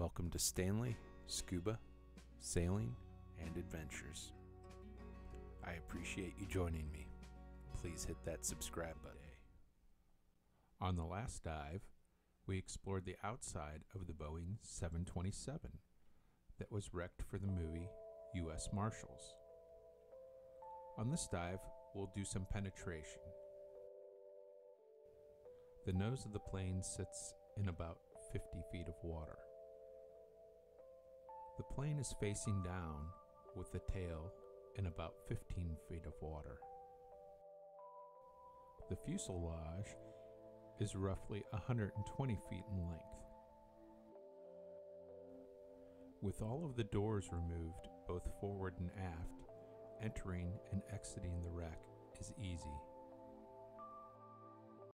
Welcome to Stanley, Scuba, Sailing, and Adventures. I appreciate you joining me. Please hit that subscribe button. On the last dive, we explored the outside of the Boeing 727 that was wrecked for the movie U.S. Marshals. On this dive, we'll do some penetration. The nose of the plane sits in about 50 feet of water. The plane is facing down with the tail in about 15 feet of water. The fuselage is roughly 120 feet in length. With all of the doors removed, both forward and aft, entering and exiting the wreck is easy.